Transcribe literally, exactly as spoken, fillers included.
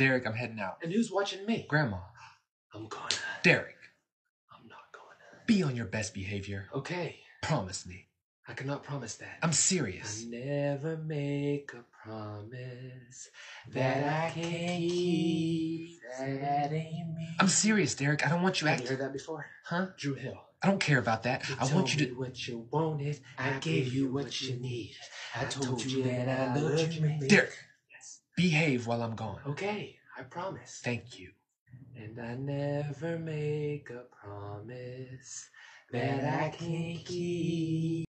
Derek, I'm heading out. And who's watching me? Grandma. I'm gonna. Derek, I'm not gonna. be on your best behavior. Okay. Promise me. I cannot promise that. I'm serious. I never make a promise that I can't keep. That ain't me. I'm serious, Derek. I don't want you Have you acting. heard that before? Huh? Drew Hill. I don't care about that. You I told want you me to. what you wanted. I gave you what you need. I told you that I loved you. Derek, Yes. behave while I'm gone. Okay, I promise. Thank you. And I never make a promise that I can't keep.